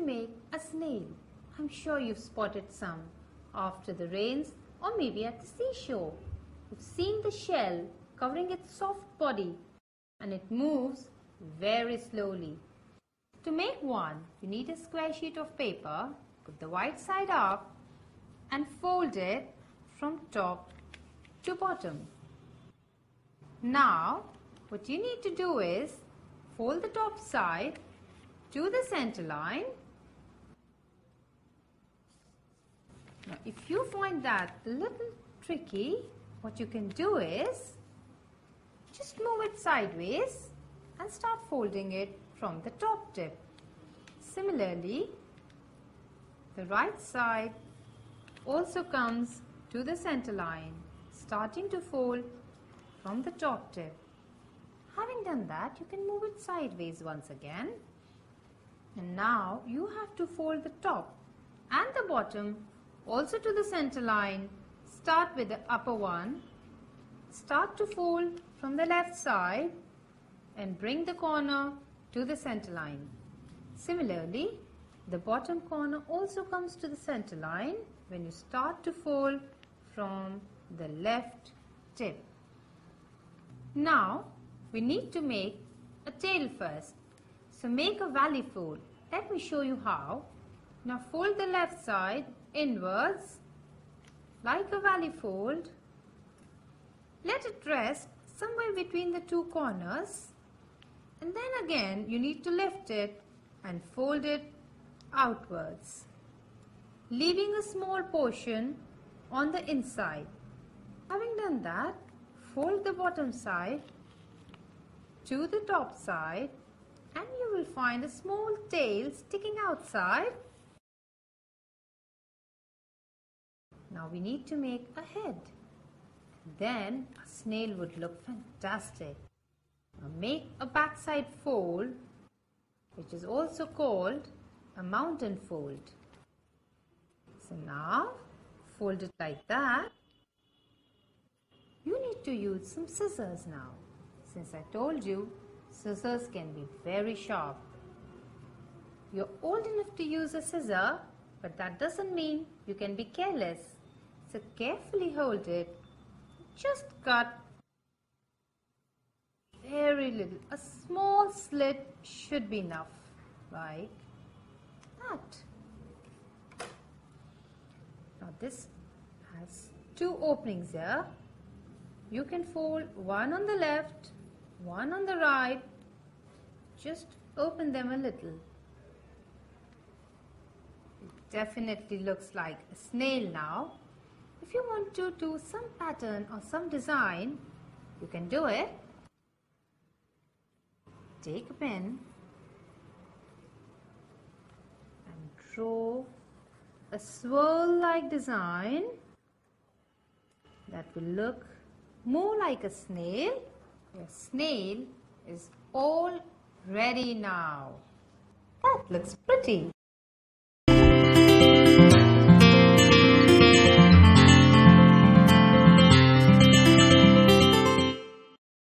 make a snail. I'm sure you've spotted some after the rains or maybe at the seashore. You've seen the shell covering its soft body and it moves very slowly. To make one, you need a square sheet of paper, put the white side up and fold it from top to bottom. Now, what you need to do is fold the top side to the center line. Now, if you find that a little tricky, what you can do is just move it sideways and start folding it from the top tip. Similarly, the right side also comes to the center line, starting to fold from the top tip. Having done that, you can move it sideways once again. And now you have to fold the top and the bottom also to the center line. Start with the upper one, start to fold from the left side and bring the corner to the center line. Similarly, the bottom corner also comes to the center line when you start to fold from the left tip. Now, we need to make a tail first. So make a valley fold. Let me show you how. Now fold the left side inwards like a valley fold. Let it rest somewhere between the two corners and then again you need to lift it and fold it outwards, leaving a small portion on the inside. Having done that, fold the bottom side to the top side and you will find a small tail sticking outside. Now we need to make a head. Then a snail would look fantastic. Now make a backside fold, which is also called a mountain fold. So now fold it like that. You need to use some scissors now. Since I told you, scissors can be very sharp. You're old enough to use a scissor, but that doesn't mean you can be careless. So carefully hold it. Just cut very little. A small slit should be enough, like that. Now this has two openings here. You can fold one on the left, one on the right. Just open them a little. It definitely looks like a snail now. If you want to do some pattern or some design, you can do it. Take a pen and draw a swirl-like design that will look more like a snail. Your snail is all ready now. That looks pretty.